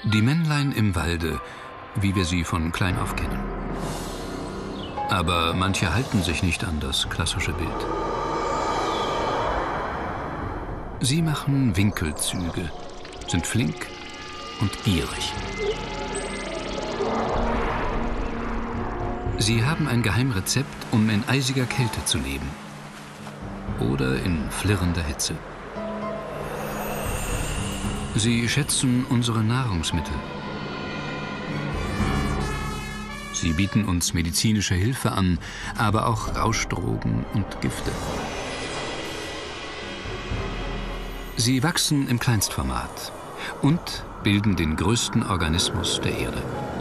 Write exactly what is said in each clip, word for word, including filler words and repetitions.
Die Männlein im Walde, wie wir sie von klein auf kennen. Aber manche halten sich nicht an das klassische Bild. Sie machen Winkelzüge, sind flink und gierig. Sie haben ein Geheimrezept, um in eisiger Kälte zu leben. Oder in flirrender Hitze. Sie schätzen unsere Nahrungsmittel. Sie bieten uns medizinische Hilfe an, aber auch Rauschdrogen und Gifte. Sie wachsen im Kleinstformat und bilden den größten Organismus der Erde.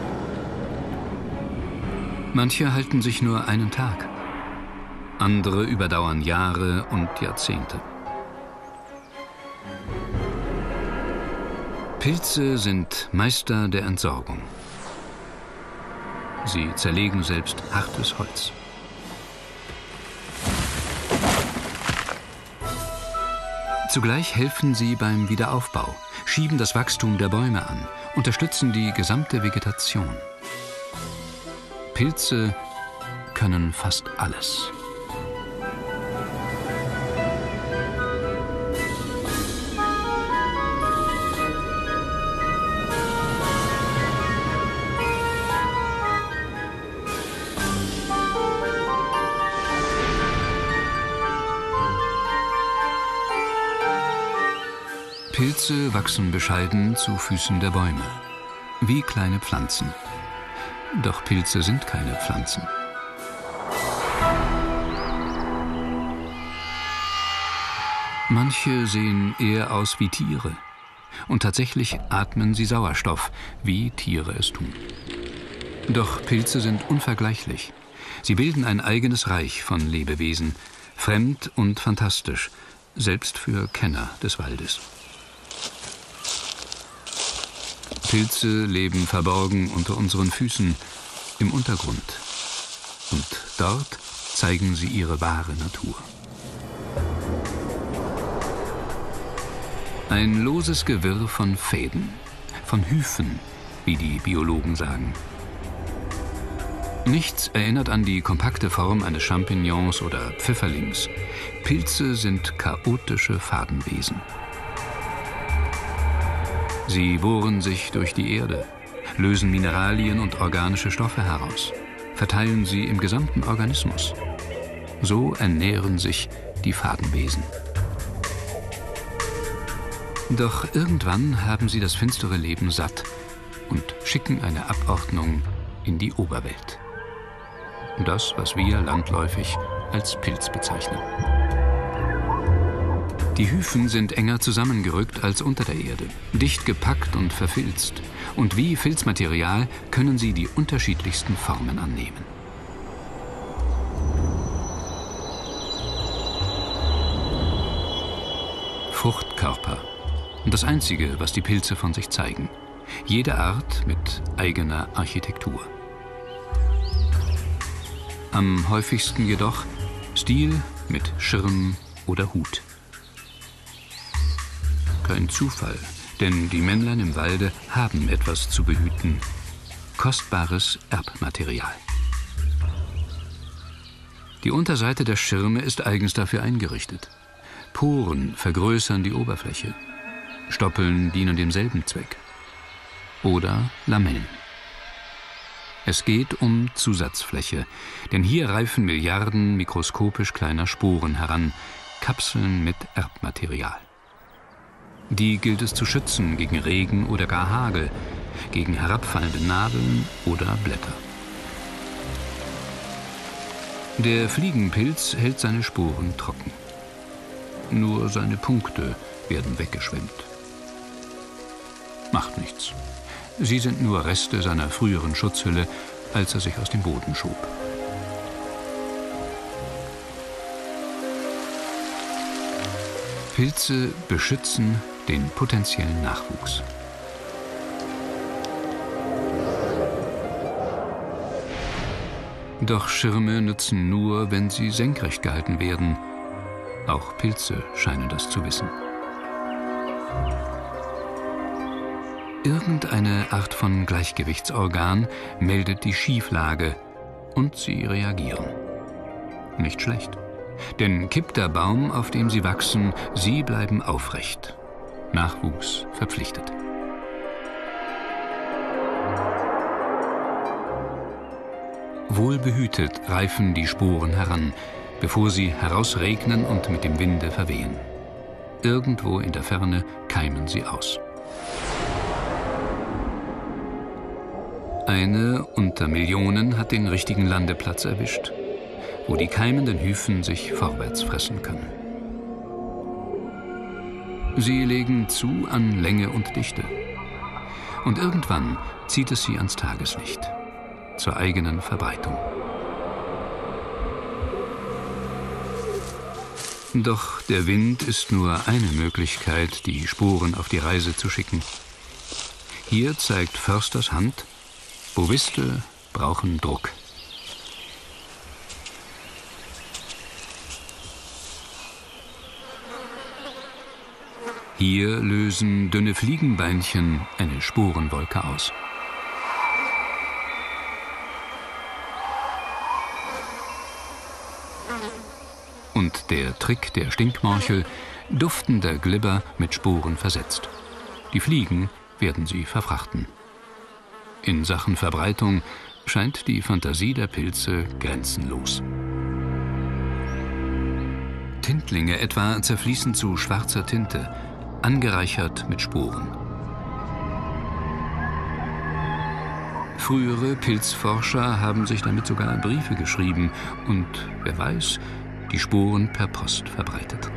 Manche halten sich nur einen Tag, andere überdauern Jahre und Jahrzehnte. Pilze sind Meister der Entsorgung. Sie zerlegen selbst hartes Holz. Zugleich helfen sie beim Wiederaufbau, schieben das Wachstum der Bäume an, unterstützen die gesamte Vegetation. Pilze können fast alles. Pilze wachsen bescheiden zu Füßen der Bäume, wie kleine Pflanzen. Doch Pilze sind keine Pflanzen. Manche sehen eher aus wie Tiere. Und tatsächlich atmen sie Sauerstoff, wie Tiere es tun. Doch Pilze sind unvergleichlich. Sie bilden ein eigenes Reich von Lebewesen, fremd und fantastisch, selbst für Kenner des Waldes. Pilze leben verborgen unter unseren Füßen, im Untergrund. Und dort zeigen sie ihre wahre Natur. Ein loses Gewirr von Fäden, von Hyphen, wie die Biologen sagen. Nichts erinnert an die kompakte Form eines Champignons oder Pfifferlings. Pilze sind chaotische Fadenwesen. Sie bohren sich durch die Erde, lösen Mineralien und organische Stoffe heraus, verteilen sie im gesamten Organismus. So ernähren sich die Fadenwesen. Doch irgendwann haben sie das finstere Leben satt und schicken eine Abordnung in die Oberwelt. Das, was wir landläufig als Pilz bezeichnen. Die Hyphen sind enger zusammengerückt als unter der Erde, dicht gepackt und verfilzt. Und wie Filzmaterial können sie die unterschiedlichsten Formen annehmen. Fruchtkörper. Das Einzige, was die Pilze von sich zeigen. Jede Art mit eigener Architektur. Am häufigsten jedoch Stiel mit Schirm oder Hut. Kein Zufall, denn die Männlein im Walde haben etwas zu behüten. Kostbares Erbmaterial. Die Unterseite der Schirme ist eigens dafür eingerichtet. Poren vergrößern die Oberfläche. Stoppeln dienen demselben Zweck. Oder Lamellen. Es geht um Zusatzfläche, denn hier reifen Milliarden mikroskopisch kleiner Sporen heran, Kapseln mit Erbmaterial. Die gilt es zu schützen gegen Regen oder gar Hagel, gegen herabfallende Nadeln oder Blätter. Der Fliegenpilz hält seine Sporen trocken. Nur seine Punkte werden weggeschwemmt. Macht nichts. Sie sind nur Reste seiner früheren Schutzhülle, als er sich aus dem Boden schob. Pilze beschützen den potenziellen Nachwuchs. Doch Schirme nützen nur, wenn sie senkrecht gehalten werden. Auch Pilze scheinen das zu wissen. Irgendeine Art von Gleichgewichtsorgan meldet die Schieflage und sie reagieren. Nicht schlecht. Denn kippt der Baum, auf dem sie wachsen, sie bleiben aufrecht. Nachwuchs verpflichtet. Wohlbehütet reifen die Sporen heran, bevor sie herausregnen und mit dem Winde verwehen. Irgendwo in der Ferne keimen sie aus. Eine unter Millionen hat den richtigen Landeplatz erwischt, wo die keimenden Hyphen sich vorwärts fressen können. Sie legen zu an Länge und Dichte. Und irgendwann zieht es sie ans Tageslicht, zur eigenen Verbreitung. Doch der Wind ist nur eine Möglichkeit, die Sporen auf die Reise zu schicken. Hier zeigt Försters Hand, Boviste brauchen Druck. Hier lösen dünne Fliegenbeinchen eine Sporenwolke aus. Und der Trick der Stinkmorchel, duftender Glibber mit Sporen versetzt. Die Fliegen werden sie verfrachten. In Sachen Verbreitung scheint die Fantasie der Pilze grenzenlos. Tintlinge etwa zerfließen zu schwarzer Tinte, angereichert mit Sporen. Frühere Pilzforscher haben sich damit sogar Briefe geschrieben und, wer weiß, die Sporen per Post verbreitet.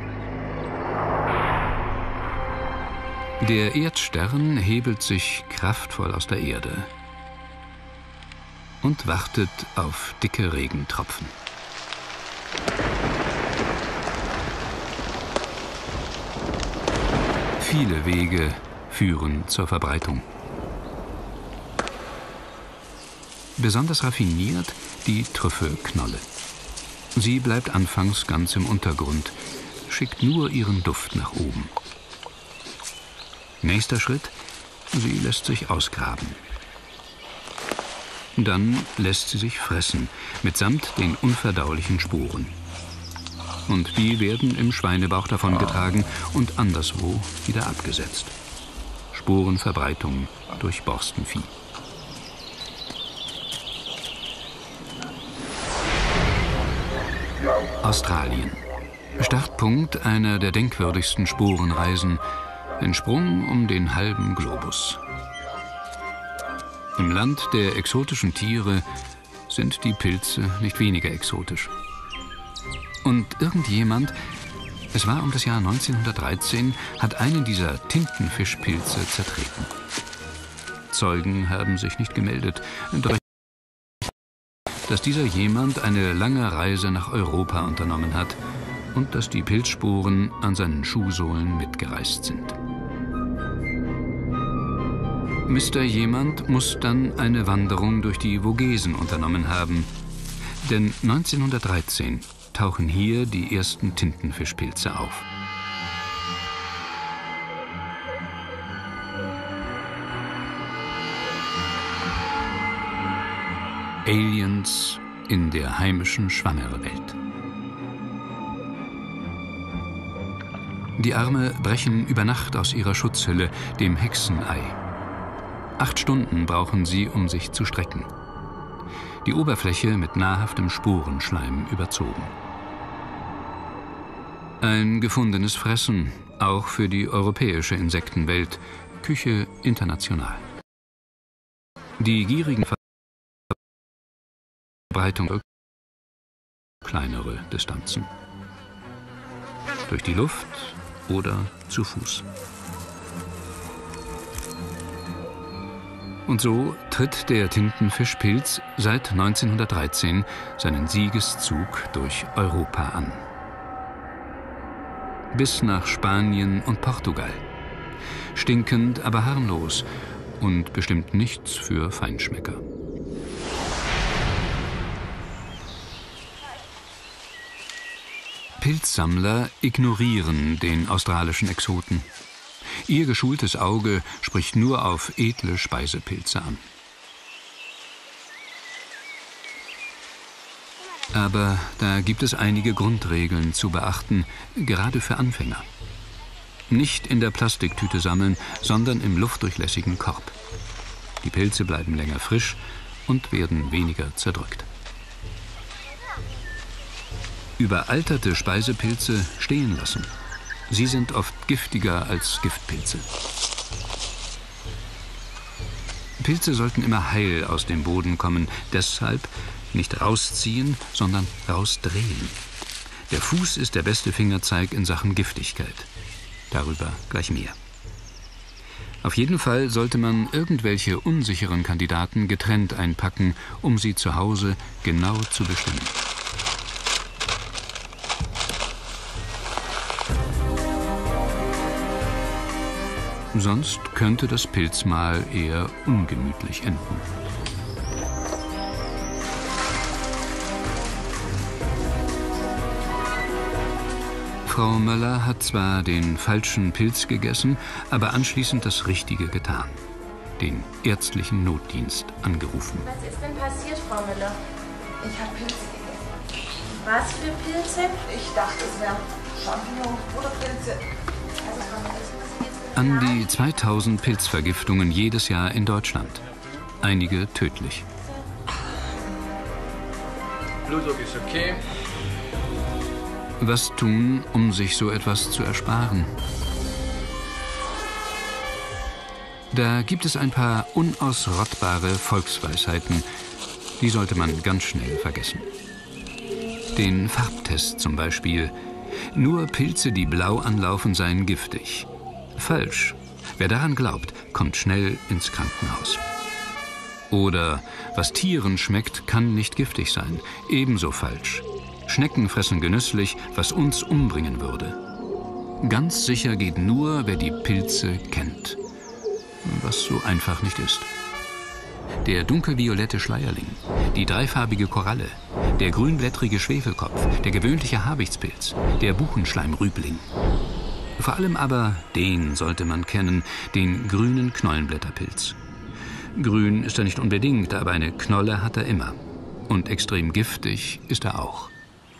Der Erdstern hebelt sich kraftvoll aus der Erde und wartet auf dicke Regentropfen. Viele Wege führen zur Verbreitung. Besonders raffiniert die Trüffelknolle. Sie bleibt anfangs ganz im Untergrund, schickt nur ihren Duft nach oben. Nächster Schritt, sie lässt sich ausgraben. Dann lässt sie sich fressen, mitsamt den unverdaulichen Sporen. Und die werden im Schweinebauch davongetragen und anderswo wieder abgesetzt. Sporenverbreitung durch Borstenvieh. Australien. Startpunkt einer der denkwürdigsten Sporenreisen. Ein Sprung um den halben Globus. Im Land der exotischen Tiere sind die Pilze nicht weniger exotisch. Und irgendjemand, es war um das Jahr neunzehnhundertdreizehn, hat einen dieser Tintenfischpilze zertreten. Zeugen haben sich nicht gemeldet, doch dass dieser jemand eine lange Reise nach Europa unternommen hat und dass die Pilzsporen an seinen Schuhsohlen mitgereist sind. Mister Jemand muss dann eine Wanderung durch die Vogesen unternommen haben, denn neunzehnhundertdreizehn tauchen hier die ersten Tintenfischpilze auf. Aliens in der heimischen Schwammerwelt. Die Arme brechen über Nacht aus ihrer Schutzhülle, dem Hexenei. Acht Stunden brauchen sie, um sich zu strecken. Die Oberfläche mit nahrhaftem Sporenschleim überzogen. Ein gefundenes Fressen, auch für die europäische Insektenwelt, Küche international. Die gierigen Verbreitung kleinere Distanzen. Durch die Luft oder zu Fuß. Und so tritt der Tintenfischpilz seit neunzehnhundertdreizehn seinen Siegeszug durch Europa an. Bis nach Spanien und Portugal. Stinkend, aber harmlos und bestimmt nichts für Feinschmecker. Pilzsammler ignorieren den australischen Exoten. Ihr geschultes Auge spricht nur auf edle Speisepilze an. Aber da gibt es einige Grundregeln zu beachten, gerade für Anfänger. Nicht in der Plastiktüte sammeln, sondern im luftdurchlässigen Korb. Die Pilze bleiben länger frisch und werden weniger zerdrückt. Überalterte Speisepilze stehen lassen. Sie sind oft giftiger als Giftpilze. Pilze sollten immer heil aus dem Boden kommen, deshalb nicht rausziehen, sondern rausdrehen. Der Fuß ist der beste Fingerzeig in Sachen Giftigkeit. Darüber gleich mehr. Auf jeden Fall sollte man irgendwelche unsicheren Kandidaten getrennt einpacken, um sie zu Hause genau zu bestimmen. Sonst könnte das Pilzmahl eher ungemütlich enden. Frau Möller hat zwar den falschen Pilz gegessen, aber anschließend das Richtige getan. Den ärztlichen Notdienst angerufen. Was ist denn passiert, Frau Müller? Ich habe Pilze gegessen. Was für Pilze? Ich dachte, es wären Champignons oder Pilze. Also kann man das An die zweitausend Pilzvergiftungen jedes Jahr in Deutschland. Einige tödlich. Blutdruck ist okay. Was tun, um sich so etwas zu ersparen? Da gibt es ein paar unausrottbare Volksweisheiten, die sollte man ganz schnell vergessen. Den Farbtest zum Beispiel. Nur Pilze, die blau anlaufen, seien giftig. Falsch. Wer daran glaubt, kommt schnell ins Krankenhaus. Oder was Tieren schmeckt, kann nicht giftig sein. Ebenso falsch. Schnecken fressen genüsslich, was uns umbringen würde. Ganz sicher geht nur, wer die Pilze kennt. Was so einfach nicht ist. Der dunkelviolette Schleierling, die dreifarbige Koralle, der grünblättrige Schwefelkopf, der gewöhnliche Habichtspilz, der Buchenschleimrübling. Vor allem aber den sollte man kennen, den grünen Knollenblätterpilz. Grün ist er nicht unbedingt, aber eine Knolle hat er immer. Und extrem giftig ist er auch.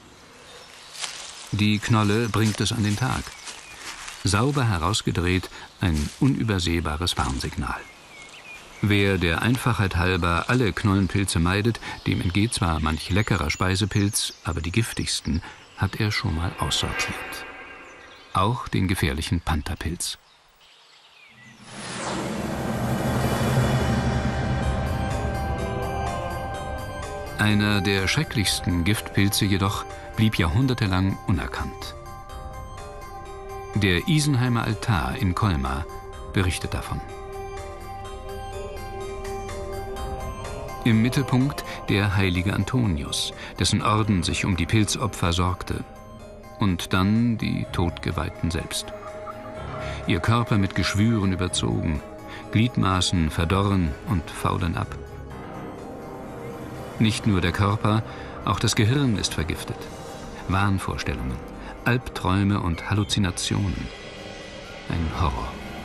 Die Knolle bringt es an den Tag. Sauber herausgedreht, ein unübersehbares Warnsignal. Wer der Einfachheit halber alle Knollenpilze meidet, dem entgeht zwar manch leckerer Speisepilz, aber die giftigsten hat er schon mal aussortiert. Auch den gefährlichen Pantherpilz. Einer der schrecklichsten Giftpilze jedoch blieb jahrhundertelang unerkannt. Der Isenheimer Altar in Colmar berichtet davon. Im Mittelpunkt der heilige Antonius, dessen Orden sich um die Pilzopfer sorgte. Und dann die Todgeweihten selbst. Ihr Körper mit Geschwüren überzogen, Gliedmaßen verdorren und faulen ab. Nicht nur der Körper, auch das Gehirn ist vergiftet. Wahnvorstellungen, Albträume und Halluzinationen. Ein Horror.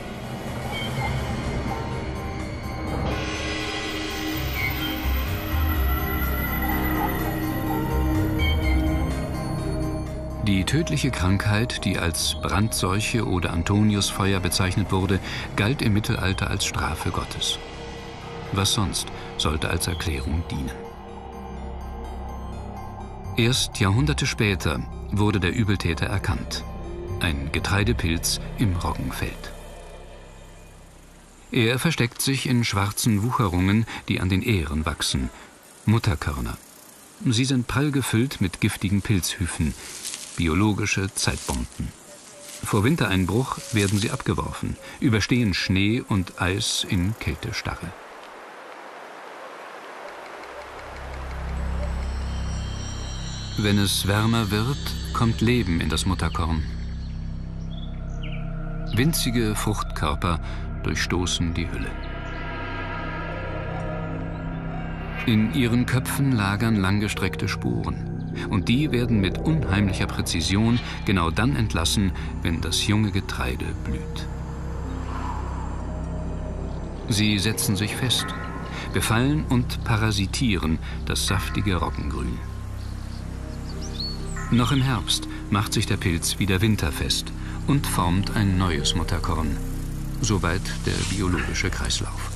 Die tödliche Krankheit, die als Brandseuche oder Antoniusfeuer bezeichnet wurde, galt im Mittelalter als Strafe Gottes. Was sonst sollte als Erklärung dienen? Erst Jahrhunderte später wurde der Übeltäter erkannt. Ein Getreidepilz im Roggenfeld. Er versteckt sich in schwarzen Wucherungen, die an den Ähren wachsen. Mutterkörner. Sie sind prall gefüllt mit giftigen Pilzhyphen, biologische Zeitbomben. Vor Wintereinbruch werden sie abgeworfen, überstehen Schnee und Eis in Kältestarre. Wenn es wärmer wird, kommt Leben in das Mutterkorn. Winzige Fruchtkörper durchstoßen die Hülle. In ihren Köpfen lagern langgestreckte Sporen. Und die werden mit unheimlicher Präzision genau dann entlassen, wenn das junge Getreide blüht. Sie setzen sich fest, befallen und parasitieren das saftige Roggengrün. Noch im Herbst macht sich der Pilz wieder winterfest und formt ein neues Mutterkorn. Soweit der biologische Kreislauf.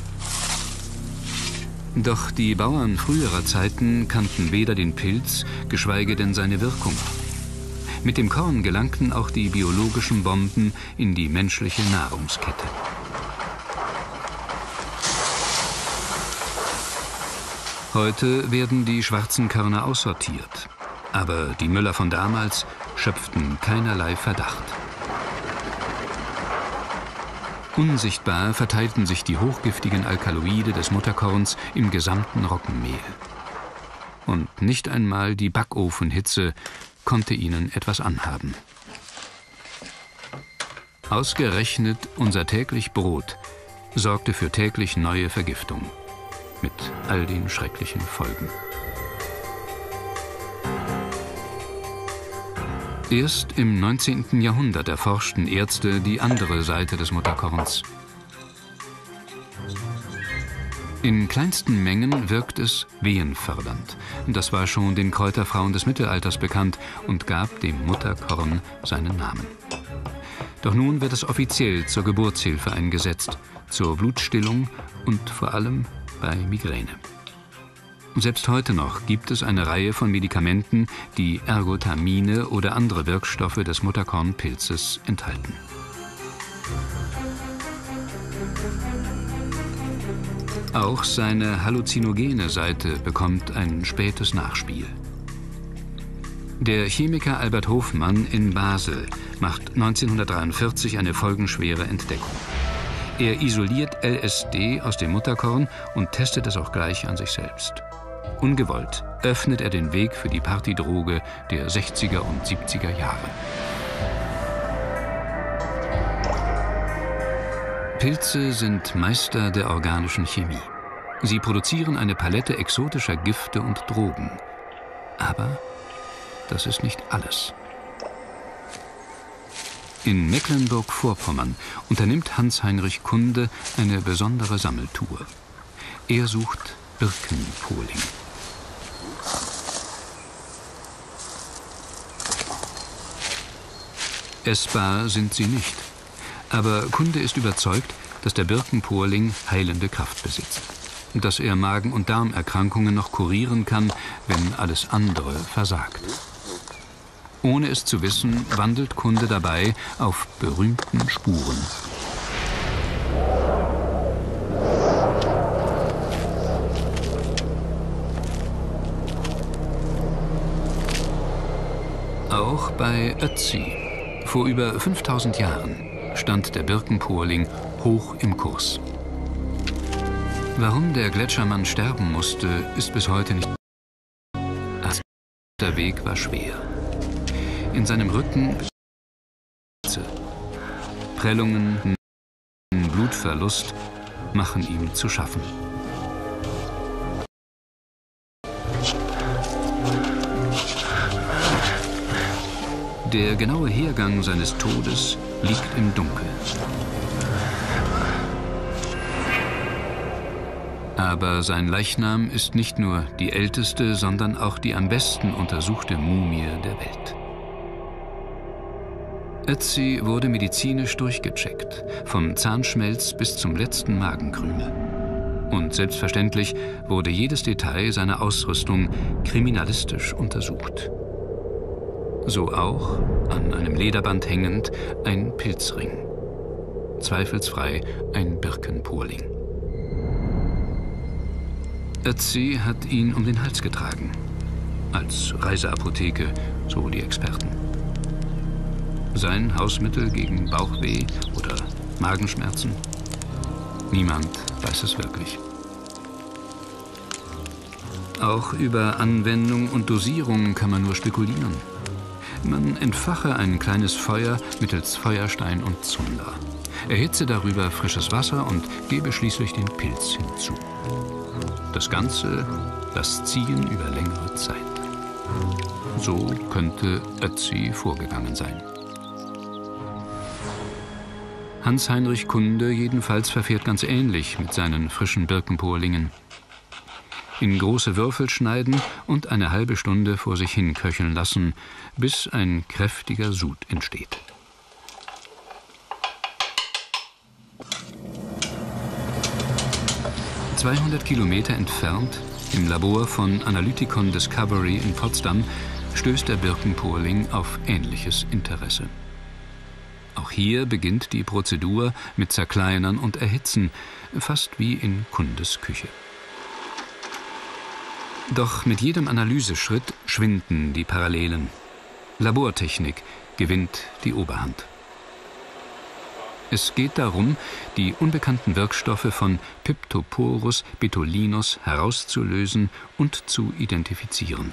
Doch die Bauern früherer Zeiten kannten weder den Pilz, geschweige denn seine Wirkung. Mit dem Korn gelangten auch die biologischen Bomben in die menschliche Nahrungskette. Heute werden die schwarzen Körner aussortiert. Aber die Müller von damals schöpften keinerlei Verdacht. Unsichtbar verteilten sich die hochgiftigen Alkaloide des Mutterkorns im gesamten Roggenmehl. Und nicht einmal die Backofenhitze konnte ihnen etwas anhaben. Ausgerechnet unser täglich Brot sorgte für täglich neue Vergiftung, mit all den schrecklichen Folgen. Erst im neunzehnten Jahrhundert erforschten Ärzte die andere Seite des Mutterkorns. In kleinsten Mengen wirkt es wehenfördernd. Das war schon den Kräuterfrauen des Mittelalters bekannt und gab dem Mutterkorn seinen Namen. Doch nun wird es offiziell zur Geburtshilfe eingesetzt, zur Blutstillung und vor allem bei Migräne. Selbst heute noch gibt es eine Reihe von Medikamenten, die Ergotamine oder andere Wirkstoffe des Mutterkornpilzes enthalten. Auch seine halluzinogene Seite bekommt ein spätes Nachspiel. Der Chemiker Albert Hofmann in Basel macht neunzehnhundertdreiundvierzig eine folgenschwere Entdeckung. Er isoliert L S D aus dem Mutterkorn und testet es auch gleich an sich selbst. Ungewollt öffnet er den Weg für die Partydroge der sechziger und siebziger Jahre. Pilze sind Meister der organischen Chemie. Sie produzieren eine Palette exotischer Gifte und Drogen. Aber das ist nicht alles. In Mecklenburg-Vorpommern unternimmt Hans-Heinrich Kunde eine besondere Sammeltour. Er sucht Birkenpohling. Essbar sind sie nicht. Aber Kunde ist überzeugt, dass der Birkenpohling heilende Kraft besitzt. Dass er Magen- und Darmerkrankungen noch kurieren kann, wenn alles andere versagt. Ohne es zu wissen, wandelt Kunde dabei auf berühmten Spuren. Auch bei Ötzi, vor über fünftausend Jahren, stand der Birkenpohling hoch im Kurs. Warum der Gletschermann sterben musste, ist bis heute nicht. Der Weg war schwer. In seinem Rücken Prellungen, Blutverlust machen ihm zu schaffen. Der genaue Hergang seines Todes liegt im Dunkeln. Aber sein Leichnam ist nicht nur die älteste, sondern auch die am besten untersuchte Mumie der Welt. Ötzi wurde medizinisch durchgecheckt, vom Zahnschmelz bis zum letzten Magenkrümel. Und selbstverständlich wurde jedes Detail seiner Ausrüstung kriminalistisch untersucht. So auch, an einem Lederband hängend, ein Pilzring. Zweifelsfrei ein Birkenpohling. Ötzi hat ihn um den Hals getragen. Als Reiseapotheke, so die Experten. Sein Hausmittel gegen Bauchweh oder Magenschmerzen? Niemand weiß es wirklich. Auch über Anwendung und Dosierung kann man nur spekulieren. Man entfache ein kleines Feuer mittels Feuerstein und Zunder. Erhitze darüber frisches Wasser und gebe schließlich den Pilz hinzu. Das Ganze das Ziehen über längere Zeit. So könnte Ötzi vorgegangen sein. Hans-Heinrich Kunde jedenfalls verfährt ganz ähnlich mit seinen frischen Birkenporlingen. In große Würfel schneiden und eine halbe Stunde vor sich hin köcheln lassen, bis ein kräftiger Sud entsteht. zweihundert Kilometer entfernt, im Labor von Analyticon Discovery in Potsdam, stößt der Birkenporling auf ähnliches Interesse. Auch hier beginnt die Prozedur mit Zerkleinern und Erhitzen, fast wie in Kundes Küche. Doch mit jedem Analyseschritt schwinden die Parallelen. Labortechnik gewinnt die Oberhand. Es geht darum, die unbekannten Wirkstoffe von Piptoporus betulinus herauszulösen und zu identifizieren.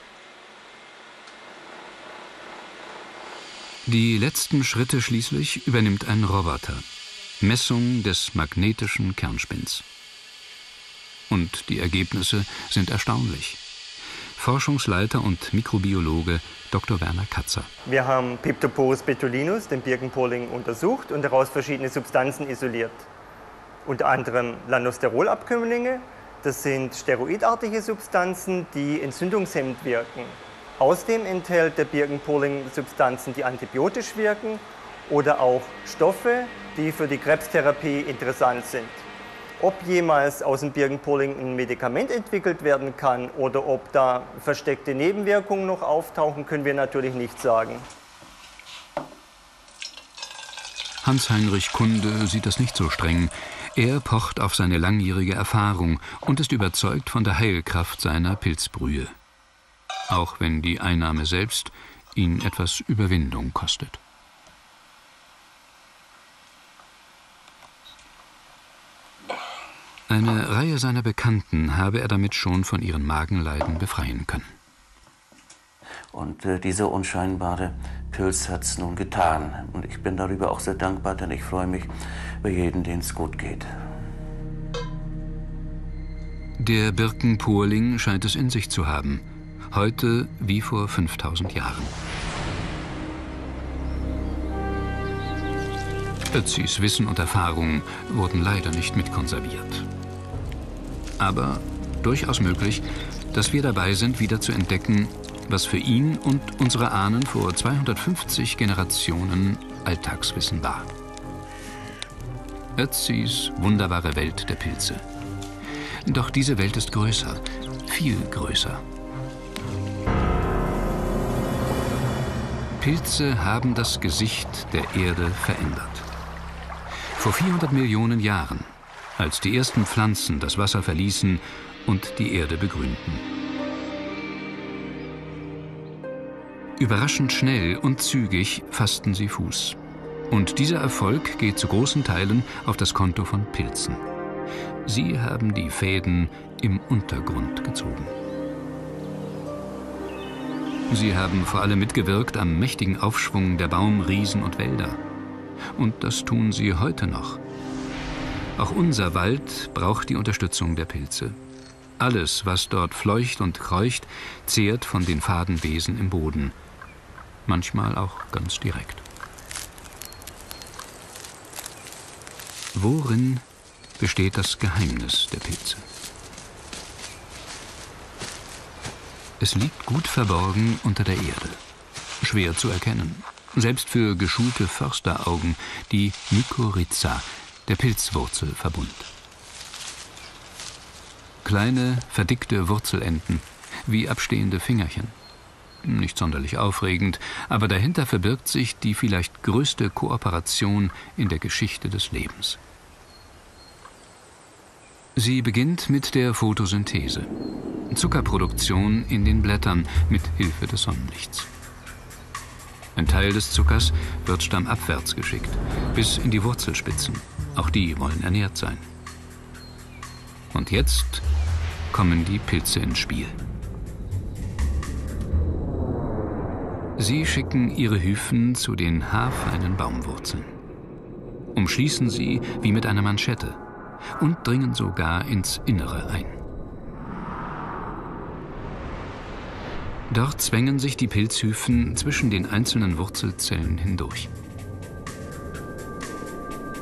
Die letzten Schritte schließlich übernimmt ein Roboter. Messung des magnetischen Kernspins. Und die Ergebnisse sind erstaunlich. Forschungsleiter und Mikrobiologe Doktor Werner Katzer. Wir haben Piptoporus betulinus, den Birkenporling, untersucht und daraus verschiedene Substanzen isoliert. Unter anderem Lanosterolabkömmlinge, das sind steroidartige Substanzen, die entzündungshemmend wirken. Außerdem enthält der Birkenporling Substanzen, die antibiotisch wirken oder auch Stoffe, die für die Krebstherapie interessant sind. Ob jemals aus dem Birkenporling ein Medikament entwickelt werden kann oder ob da versteckte Nebenwirkungen noch auftauchen, können wir natürlich nicht sagen. Hans-Heinrich Kunde sieht das nicht so streng. Er pocht auf seine langjährige Erfahrung und ist überzeugt von der Heilkraft seiner Pilzbrühe. Auch wenn die Einnahme selbst ihn etwas Überwindung kostet. Eine Reihe seiner Bekannten habe er damit schon von ihren Magenleiden befreien können. Und äh, dieser unscheinbare Pilz hat es nun getan. Und ich bin darüber auch sehr dankbar, denn ich freue mich über jeden, denen es gut geht. Der Birkenporling scheint es in sich zu haben. Heute wie vor fünftausend Jahren. Ötzis Wissen und Erfahrung wurden leider nicht mitkonserviert. Aber durchaus möglich, dass wir dabei sind, wieder zu entdecken, was für ihn und unsere Ahnen vor zweihundertfünfzig Generationen Alltagswissen war. Ötzis wunderbare Welt der Pilze. Doch diese Welt ist größer, viel größer. Pilze haben das Gesicht der Erde verändert. Vor vierhundert Millionen Jahren, als die ersten Pflanzen das Wasser verließen und die Erde begrünten. Überraschend schnell und zügig fassten sie Fuß. Und dieser Erfolg geht zu großen Teilen auf das Konto von Pilzen. Sie haben die Fäden im Untergrund gezogen. Sie haben vor allem mitgewirkt am mächtigen Aufschwung der Baum-, Riesen- und Wälder. Und das tun sie heute noch. Auch unser Wald braucht die Unterstützung der Pilze. Alles, was dort fleucht und kreucht, zehrt von den Fadenwesen im Boden. Manchmal auch ganz direkt. Worin besteht das Geheimnis der Pilze? Es liegt gut verborgen unter der Erde. Schwer zu erkennen. Selbst für geschulte Försteraugen, die Mykorrhiza, der Pilzwurzelverbund. Kleine, verdickte Wurzelenden, wie abstehende Fingerchen. Nicht sonderlich aufregend, aber dahinter verbirgt sich die vielleicht größte Kooperation in der Geschichte des Lebens. Sie beginnt mit der Photosynthese. Zuckerproduktion in den Blättern mit Hilfe des Sonnenlichts. Ein Teil des Zuckers wird stammabwärts geschickt, bis in die Wurzelspitzen. Auch die wollen ernährt sein. Und jetzt kommen die Pilze ins Spiel. Sie schicken ihre Hyphen zu den haarfeinen Baumwurzeln, umschließen sie wie mit einer Manschette und dringen sogar ins Innere ein. Dort zwängen sich die Pilzhyphen zwischen den einzelnen Wurzelzellen hindurch.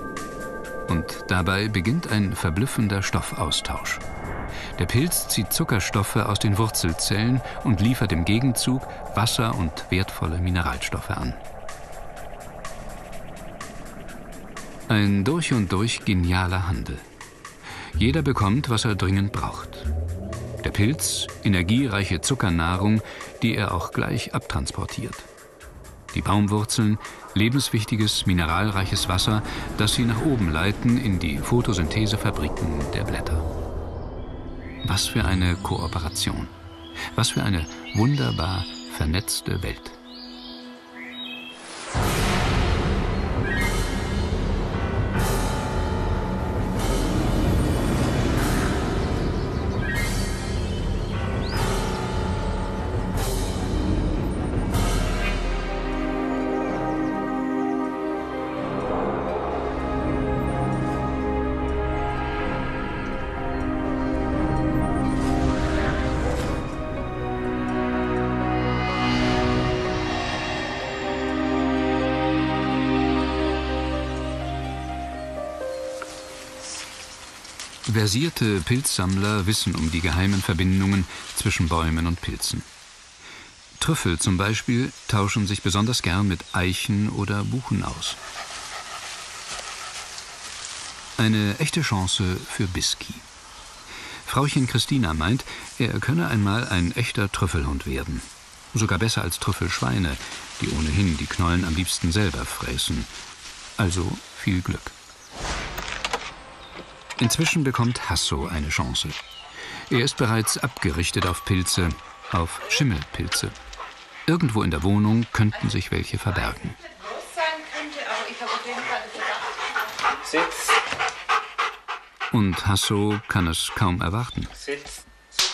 Und dabei beginnt ein verblüffender Stoffaustausch. Der Pilz zieht Zuckerstoffe aus den Wurzelzellen und liefert im Gegenzug Wasser und wertvolle Mineralstoffe an. Ein durch und durch genialer Handel. Jeder bekommt, was er dringend braucht. Der Pilz, energiereiche Zuckernahrung, die er auch gleich abtransportiert. Die Baumwurzeln, lebenswichtiges, mineralreiches Wasser, das sie nach oben leiten in die Photosynthesefabriken der Blätter. Was für eine Kooperation. Was für eine wunderbar vernetzte Welt. Versierte Pilzsammler wissen um die geheimen Verbindungen zwischen Bäumen und Pilzen. Trüffel zum Beispiel tauschen sich besonders gern mit Eichen oder Buchen aus. Eine echte Chance für Bisky. Frauchen Christina meint, er könne einmal ein echter Trüffelhund werden. Sogar besser als Trüffelschweine, die ohnehin die Knollen am liebsten selber fräßen. Also viel Glück. Inzwischen bekommt Hasso eine Chance. Er ist bereits abgerichtet auf Pilze, auf Schimmelpilze. Irgendwo in der Wohnung könnten sich welche verbergen. Sitz. Und Hasso kann es kaum erwarten. Sitz.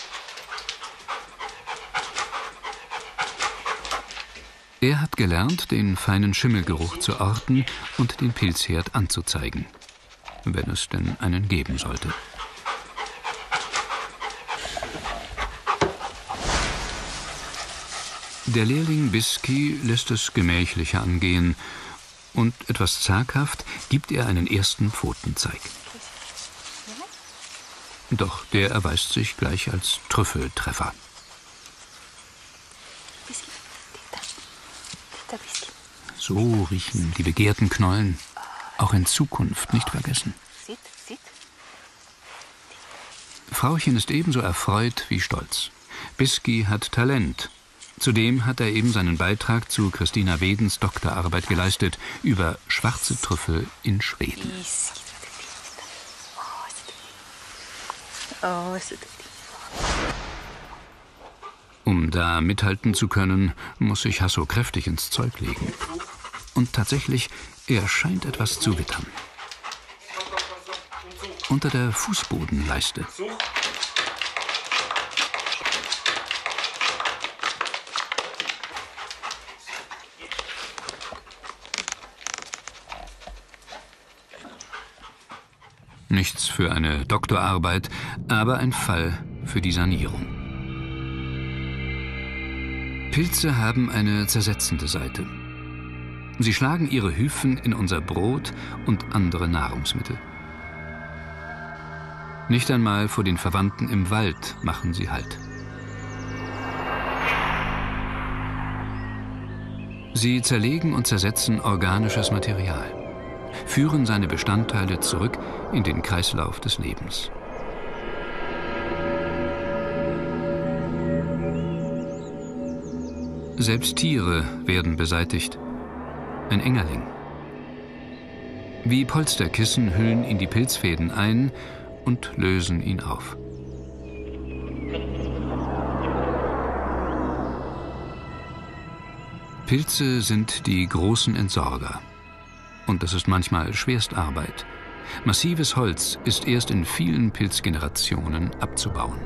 Er hat gelernt, den feinen Schimmelgeruch zu orten und den Pilzherd anzuzeigen. Wenn es denn einen geben sollte. Der Lehrling Bisky lässt es gemächlicher angehen und etwas zaghaft gibt er einen ersten Pfotenzeig. Doch der erweist sich gleich als Trüffeltreffer. So riechen die begehrten Knollen. Auch in Zukunft nicht vergessen. Frauchen ist ebenso erfreut wie stolz. Bisky hat Talent. Zudem hat er eben seinen Beitrag zu Christina Wedens Doktorarbeit geleistet über schwarze Trüffel in Schweden. Um da mithalten zu können, muss sich Hasso kräftig ins Zeug legen. Und tatsächlich, er scheint etwas zu wittern. Unter der Fußbodenleiste. Nichts für eine Doktorarbeit, aber ein Fall für die Sanierung. Pilze haben eine zersetzende Seite. Sie schlagen ihre Hyphen in unser Brot und andere Nahrungsmittel. Nicht einmal vor den Verwandten im Wald machen sie Halt. Sie zerlegen und zersetzen organisches Material, führen seine Bestandteile zurück in den Kreislauf des Lebens. Selbst Tiere werden beseitigt. Ein Engerling. Wie Polsterkissen hüllen ihn die Pilzfäden ein und lösen ihn auf. Pilze sind die großen Entsorger. Und das ist manchmal Schwerstarbeit. Massives Holz ist erst in vielen Pilzgenerationen abzubauen.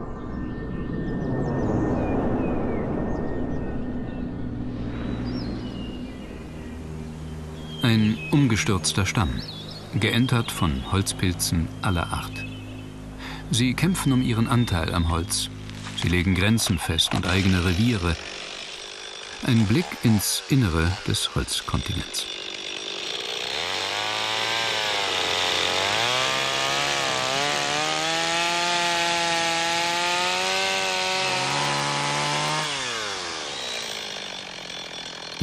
Ein umgestürzter Stamm, geentert von Holzpilzen aller Art. Sie kämpfen um ihren Anteil am Holz. Sie legen Grenzen fest und eigene Reviere. Ein Blick ins Innere des Holzkontinents.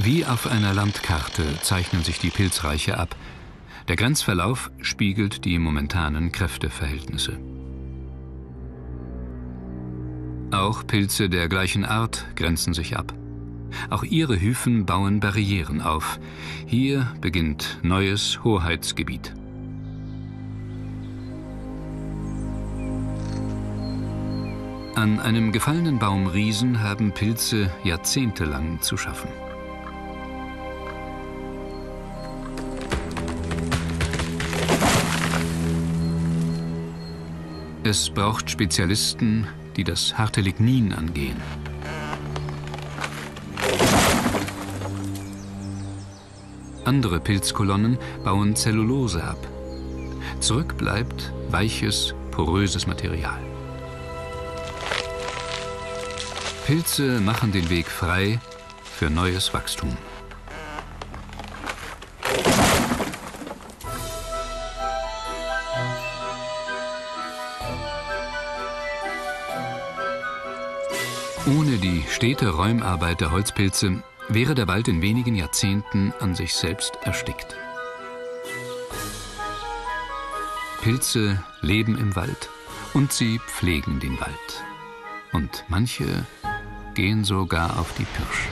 Wie auf einer Landkarte zeichnen sich die Pilzreiche ab. Der Grenzverlauf spiegelt die momentanen Kräfteverhältnisse. Auch Pilze der gleichen Art grenzen sich ab. Auch ihre Hyphen bauen Barrieren auf. Hier beginnt neues Hoheitsgebiet. An einem gefallenen Baumriesen haben Pilze jahrzehntelang zu schaffen. Es braucht Spezialisten, die das harte Lignin angehen. Andere Pilzkolonnen bauen Zellulose ab. Zurück bleibt weiches, poröses Material. Pilze machen den Weg frei für neues Wachstum. Ohne die stete Räumarbeit der Holzpilze wäre der Wald in wenigen Jahrzehnten an sich selbst erstickt. Pilze leben im Wald und sie pflegen den Wald. Und manche gehen sogar auf die Pirsch.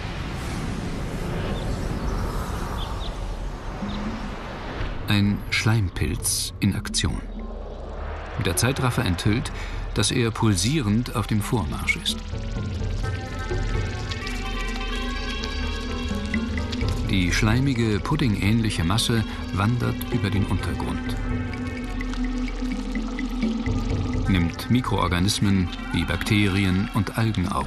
Ein Schleimpilz in Aktion. Der Zeitraffer enthüllt, dass er pulsierend auf dem Vormarsch ist. Die schleimige, puddingähnliche Masse wandert über den Untergrund. Nimmt Mikroorganismen wie Bakterien und Algen auf.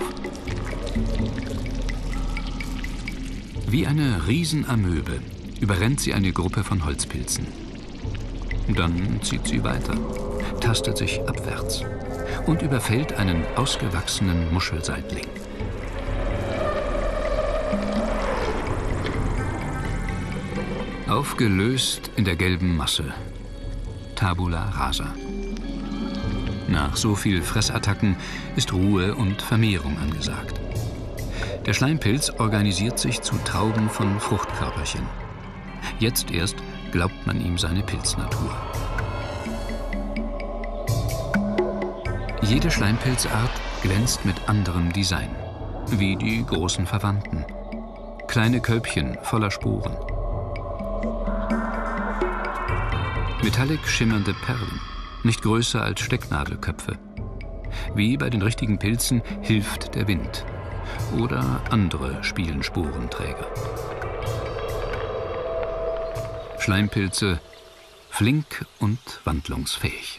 Wie eine Riesenamöbe überrennt sie eine Gruppe von Holzpilzen. Dann zieht sie weiter, tastet sich abwärts und überfällt einen ausgewachsenen Muschelseitling. Aufgelöst in der gelben Masse. Tabula rasa. Nach so viel Fressattacken ist Ruhe und Vermehrung angesagt. Der Schleimpilz organisiert sich zu Trauben von Fruchtkörperchen. Jetzt erst glaubt man ihm seine Pilznatur. Jede Schleimpilzart glänzt mit anderem Design, wie die großen Verwandten. Kleine Kölbchen voller Sporen. Metallic schimmernde Perlen, nicht größer als Stecknadelköpfe. Wie bei den richtigen Pilzen hilft der Wind. Oder andere spielen Sporenträger. Schleimpilze, flink und wandlungsfähig.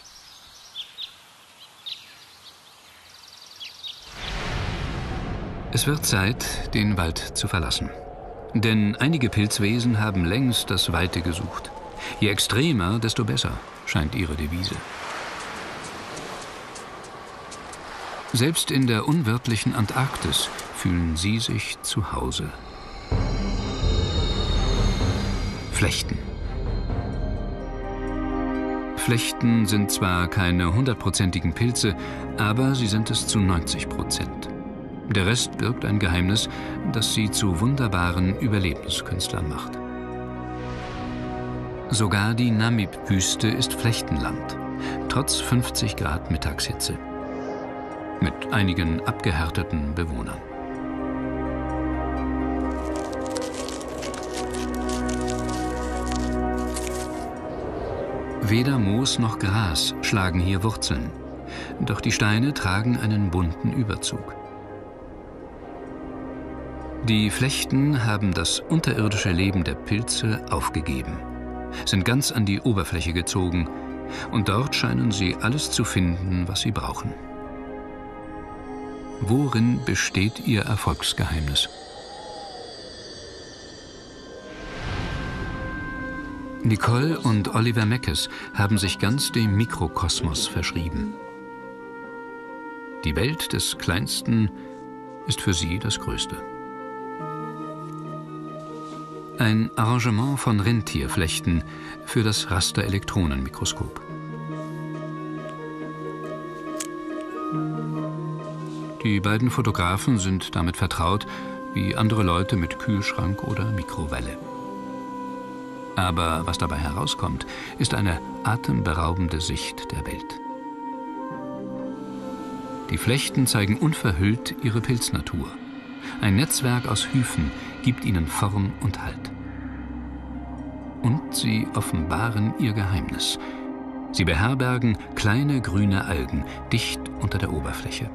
Es wird Zeit, den Wald zu verlassen. Denn einige Pilzwesen haben längst das Weite gesucht. Je extremer, desto besser, scheint ihre Devise. Selbst in der unwirtlichen Antarktis fühlen sie sich zu Hause. Flechten. Flechten sind zwar keine hundertprozentigen Pilze, aber sie sind es zu neunzig Prozent. Der Rest birgt ein Geheimnis, das sie zu wunderbaren Überlebenskünstlern macht. Sogar die Namib-Wüste ist Flechtenland, trotz fünfzig Grad Mittagshitze. Mit einigen abgehärteten Bewohnern. Weder Moos noch Gras schlagen hier Wurzeln, doch die Steine tragen einen bunten Überzug. Die Flechten haben das unterirdische Leben der Pilze aufgegeben, sind ganz an die Oberfläche gezogen und dort scheinen sie alles zu finden, was sie brauchen. Worin besteht ihr Erfolgsgeheimnis? Nicole und Oliver Meckes haben sich ganz dem Mikrokosmos verschrieben. Die Welt des Kleinsten ist für sie das Größte. Ein Arrangement von Rentierflechten für das Rasterelektronenmikroskop. Die beiden Fotografen sind damit vertraut, wie andere Leute mit Kühlschrank oder Mikrowelle. Aber was dabei herauskommt, ist eine atemberaubende Sicht der Welt. Die Flechten zeigen unverhüllt ihre Pilznatur. Ein Netzwerk aus Hyphen gibt ihnen Form und Halt. Und sie offenbaren ihr Geheimnis. Sie beherbergen kleine grüne Algen dicht unter der Oberfläche.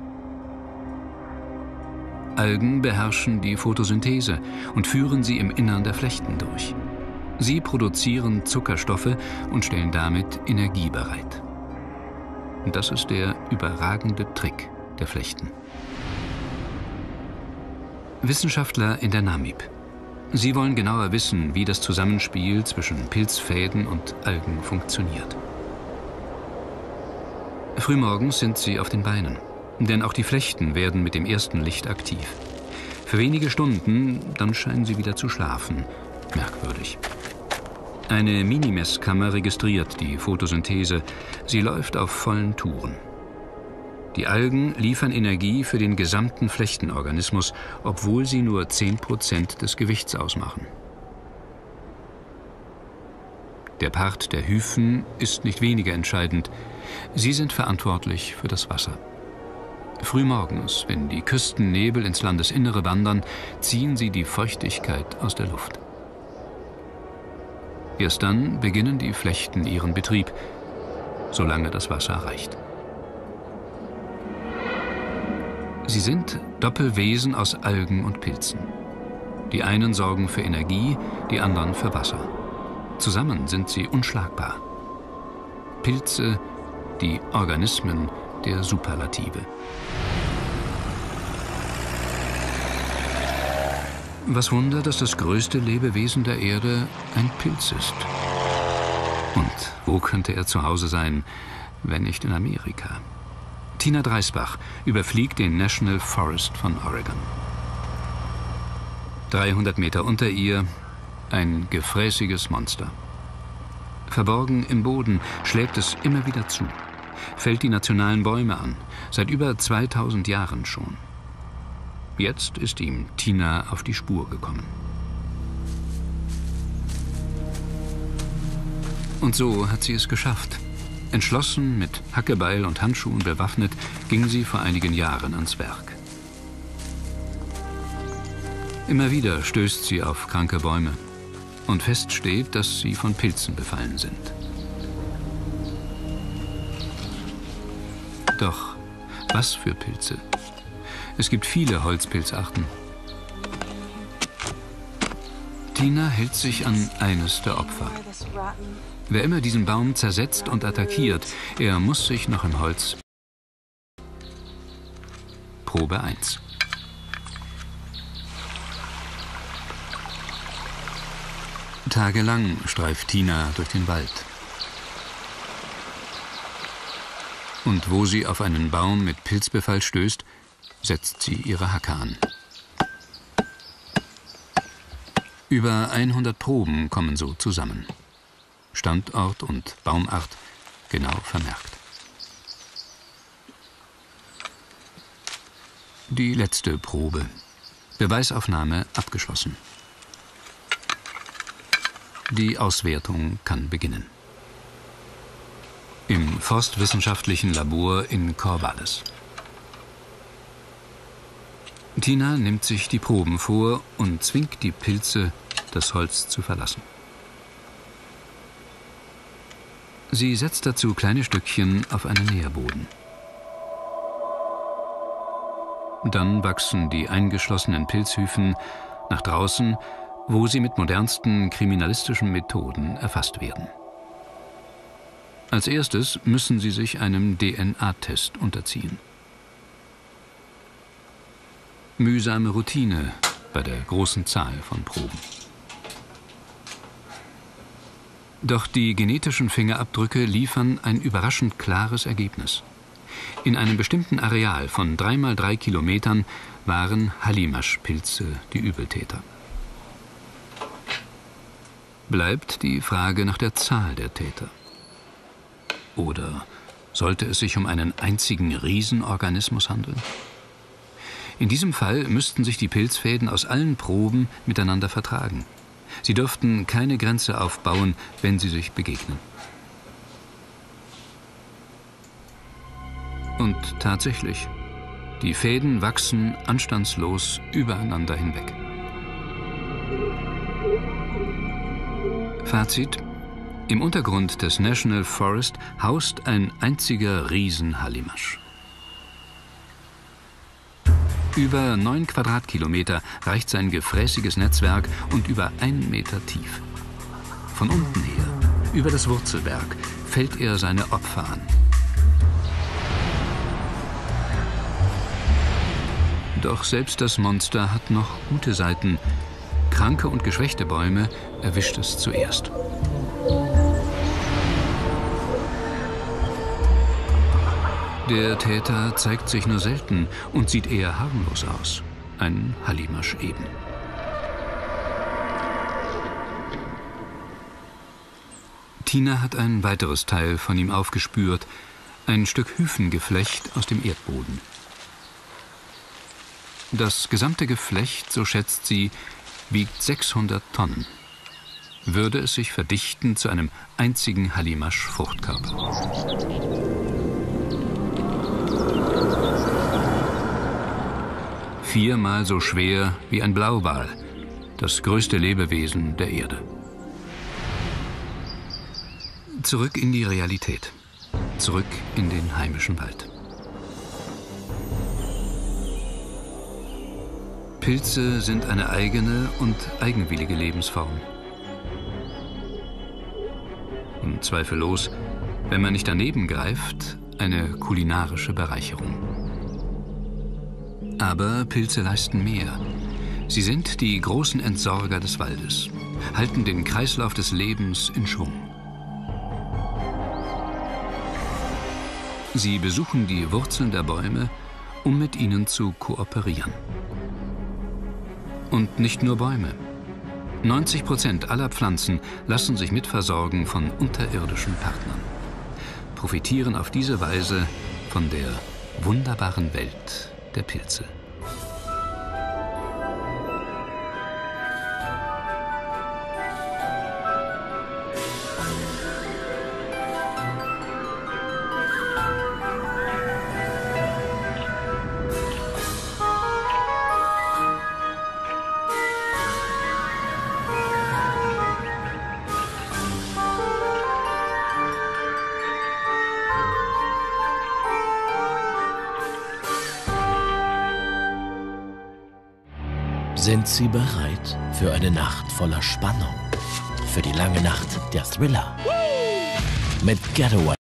Algen beherrschen die Photosynthese und führen sie im Innern der Flechten durch. Sie produzieren Zuckerstoffe und stellen damit Energie bereit. Und das ist der überragende Trick der Flechten. Wissenschaftler in der Namib. Sie wollen genauer wissen, wie das Zusammenspiel zwischen Pilzfäden und Algen funktioniert. Frühmorgens sind sie auf den Beinen, denn auch die Flechten werden mit dem ersten Licht aktiv. Für wenige Stunden, dann scheinen sie wieder zu schlafen. Merkwürdig. Eine Minimesskammer registriert die Photosynthese. Sie läuft auf vollen Touren. Die Algen liefern Energie für den gesamten Flechtenorganismus, obwohl sie nur zehn Prozent des Gewichts ausmachen. Der Part der Hyphen ist nicht weniger entscheidend. Sie sind verantwortlich für das Wasser. Frühmorgens, wenn die Küstennebel ins Landesinnere wandern, ziehen sie die Feuchtigkeit aus der Luft. Erst dann beginnen die Flechten ihren Betrieb, solange das Wasser reicht. Sie sind Doppelwesen aus Algen und Pilzen. Die einen sorgen für Energie, die anderen für Wasser. Zusammen sind sie unschlagbar. Pilze, die Organismen der Superlative. Was Wunder, dass das größte Lebewesen der Erde ein Pilz ist. Und wo könnte er zu Hause sein, wenn nicht in Amerika? Tina Dreisbach überfliegt den National Forest von Oregon. dreihundert Meter unter ihr ein gefräßiges Monster. Verborgen im Boden schlägt es immer wieder zu, fällt die nationalen Bäume an, seit über zweitausend Jahren schon. Jetzt ist ihm Tina auf die Spur gekommen. Und so hat sie es geschafft. Entschlossen, mit Hackebeil und Handschuhen bewaffnet, ging sie vor einigen Jahren ans Werk. Immer wieder stößt sie auf kranke Bäume und fest steht, dass sie von Pilzen befallen sind. Doch was für Pilze? Es gibt viele Holzpilzarten. Tina hält sich an eines der Opfer. Wer immer diesen Baum zersetzt und attackiert, er muss sich noch im Holz. Probe eins. Tagelang streift Tina durch den Wald. Und wo sie auf einen Baum mit Pilzbefall stößt, setzt sie ihre Hacke an. Über hundert Proben kommen so zusammen. Standort und Baumart genau vermerkt. Die letzte Probe. Beweisaufnahme abgeschlossen. Die Auswertung kann beginnen. Im forstwissenschaftlichen Labor in Corvallis. Tina nimmt sich die Proben vor und zwingt die Pilze, das Holz zu verlassen. Sie setzt dazu kleine Stückchen auf einen Nährboden. Dann wachsen die eingeschlossenen Pilzhyphen nach draußen, wo sie mit modernsten kriminalistischen Methoden erfasst werden. Als erstes müssen sie sich einem D N A-Test unterziehen. Mühsame Routine bei der großen Zahl von Proben. Doch die genetischen Fingerabdrücke liefern ein überraschend klares Ergebnis. In einem bestimmten Areal von drei mal drei Kilometern waren Hallimasch-Pilze die Übeltäter. Bleibt die Frage nach der Zahl der Täter. Oder sollte es sich um einen einzigen Riesenorganismus handeln? In diesem Fall müssten sich die Pilzfäden aus allen Proben miteinander vertragen. Sie dürften keine Grenze aufbauen, wenn sie sich begegnen. Und tatsächlich, die Fäden wachsen anstandslos übereinander hinweg. Fazit: Im Untergrund des National Forest haust ein einziger Riesen-Hallimasch. Über neun Quadratkilometer reicht sein gefräßiges Netzwerk und über einen Meter tief. Von unten her, über das Wurzelwerk, fällt er seine Opfer an. Doch selbst das Monster hat noch gute Seiten. Kranke und geschwächte Bäume erwischt es zuerst. Der Täter zeigt sich nur selten und sieht eher harmlos aus. Ein Hallimasch eben. Tina hat ein weiteres Teil von ihm aufgespürt. Ein Stück Hyphengeflecht aus dem Erdboden. Das gesamte Geflecht, so schätzt sie, wiegt sechshundert Tonnen. Würde es sich verdichten zu einem einzigen Hallimasch-Fruchtkörper. Viermal so schwer wie ein Blauwal, das größte Lebewesen der Erde. Zurück in die Realität. Zurück in den heimischen Wald. Pilze sind eine eigene und eigenwillige Lebensform. Und zweifellos, wenn man nicht daneben greift, eine kulinarische Bereicherung. Aber Pilze leisten mehr. Sie sind die großen Entsorger des Waldes, halten den Kreislauf des Lebens in Schwung. Sie besuchen die Wurzeln der Bäume, um mit ihnen zu kooperieren. Und nicht nur Bäume. neunzig Prozent aller Pflanzen lassen sich mitversorgen von unterirdischen Partnern, profitieren auf diese Weise von der wunderbaren Welt der Pilze. Sind Sie bereit für eine Nacht voller Spannung? Für die lange Nacht der Thriller? Mit Getaway